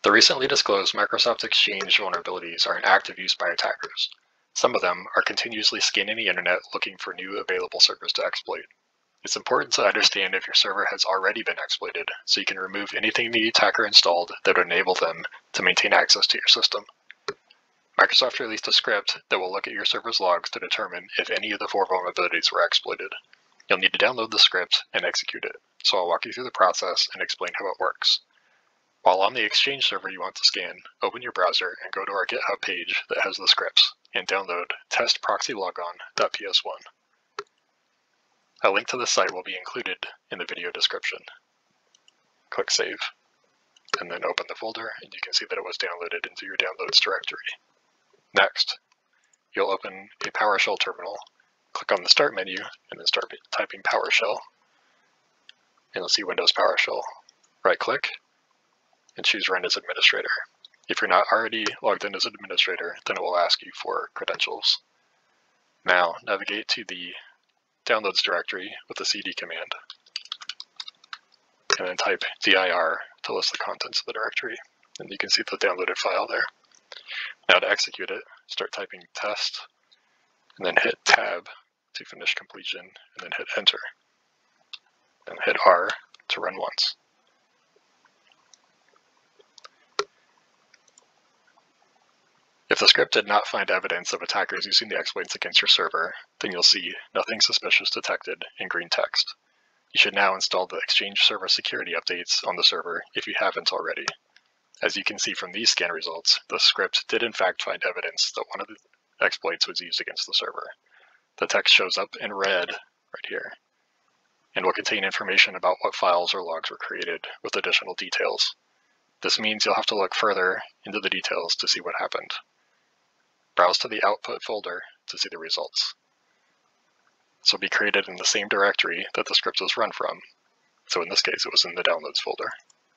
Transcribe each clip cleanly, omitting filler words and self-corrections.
The recently disclosed Microsoft Exchange vulnerabilities are in active use by attackers. Some of them are continuously scanning the internet looking for new available servers to exploit. It's important to understand if your server has already been exploited, so you can remove anything the attacker installed that would enable them to maintain access to your system. Microsoft released a script that will look at your server's logs to determine if any of the 4 vulnerabilities were exploited. You'll need to download the script and execute it, so I'll walk you through the process and explain how it works. While on the Exchange server you want to scan, open your browser and go to our GitHub page that has the scripts, and download Test-ProxyLogon.ps1. A link to the site will be included in the video description. Click Save, and then open the folder, and you can see that it was downloaded into your Downloads directory. Next, you'll open a PowerShell terminal, click on the Start menu, and then start typing PowerShell. And you'll see Windows PowerShell. Right-click, and choose Run as Administrator. If you're not already logged in as an administrator, then it will ask you for credentials. Now, navigate to the Downloads directory with the cd command, and then type dir to list the contents of the directory, and you can see the downloaded file there. Now to execute it, start typing test, and then hit tab to finish completion, and then hit enter. Then hit R to run once. If the script did not find evidence of attackers using the exploits against your server, then you'll see nothing suspicious detected in green text. You should now install the Exchange server security updates on the server if you haven't already. As you can see from these scan results, the script did in fact find evidence that one of the exploits was used against the server. The text shows up in red right here, and will contain information about what files or logs were created with additional details. This means you'll have to look further into the details to see what happened. Browse to the output folder to see the results. This will be created in the same directory that the script was run from, so in this case it was in the Downloads folder.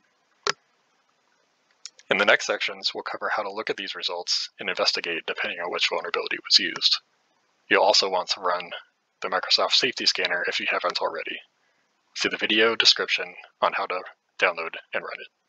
In the next sections, we'll cover how to look at these results and investigate depending on which vulnerability was used. You'll also want to run the Microsoft Safety Scanner if you haven't already. See the video description on how to download and run it.